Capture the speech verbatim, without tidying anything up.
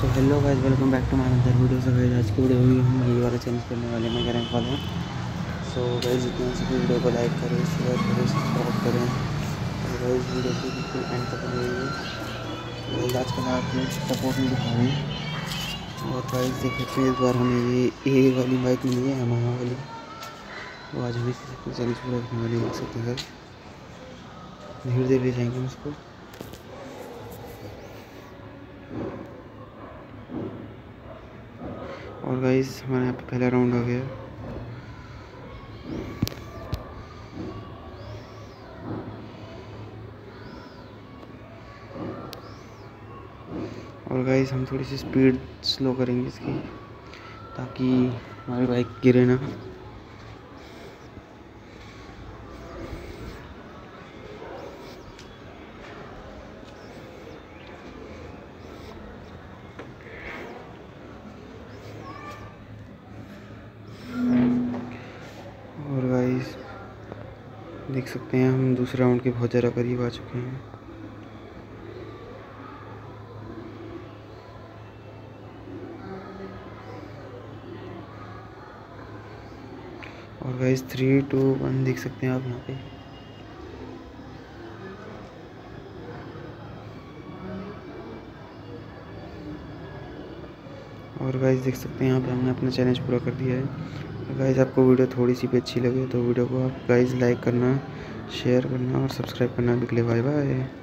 Hello guys, welcome back to my another video. So guys आज की video में हम ये वाला चेंज करने वाले हैं रैंक वाले। सो गाइस जितने हो सके वीडियो को लाइक करें, शेयर करें, सब्सक्राइब करें और गाइस वीडियो को बिल्कुल एंड तक देखिए। गाइस आज कल आप लोग सपोर्ट नहीं दिखा रहे हैं और गाइस देख सकते हैं इस बार हमें ये ए वाली बाइक मिली है, हमारा वाली। तो आज हम इसी चैलेंज पूरा रखने वाले देख सकते हैं। धीरे धीरे ले जाएंगे उसको। और गाइस हमारे यहाँ पे पहला राउंड हो गया। और गाइस हम थोड़ी सी स्पीड स्लो करेंगे इसकी ताकि हमारी बाइक गिरे ना। और गाइस देख सकते हैं हम दूसरे राउंड के बहुत ज़्यादा करीब आ चुके हैं। और गाइस थ्री टू वन देख सकते हैं आप यहाँ पे। और गाइस देख सकते हैं यहाँ पे हमने अपना चैलेंज पूरा कर दिया है। गाइस आपको वीडियो थोड़ी सी भी अच्छी लगे तो वीडियो को आप गाइस लाइक करना, शेयर करना और सब्सक्राइब करना। बिकले बाय बाय।